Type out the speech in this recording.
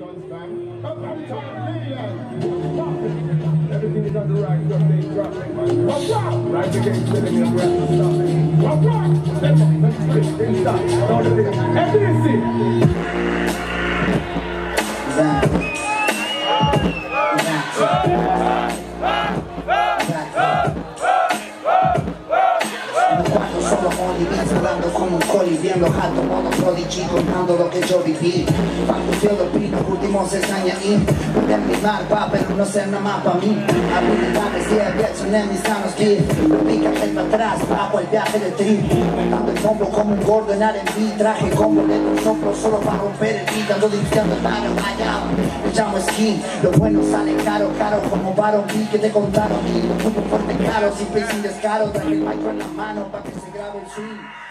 Everything is on the right, so they drop it. Right against the living and we're not stopping. Step up, let's get inside. All the things. Everything. Solo con Libis, hablando como un coli, viendo jato, modo prodigy, contando lo que yo viví. Fantasio del pino, últimos 6 años ahí. Pueden mirar, pa, pero no ser nada más pa' mí. Habilidades y aviación en mis manos que me pica para atrás, bajo el viaje de tri. Montando el hombro como un gordo en R&B. Traje como lento un soplo solo para romper el beat. Ando limpiando el mano, allá. Me llamo skin, lo bueno sale caro, caro como Baron B. Que te contaron, y lo fuerte caro, sin pay, sin descaro. Traje el micro en la mano pa' que se grabe el swing.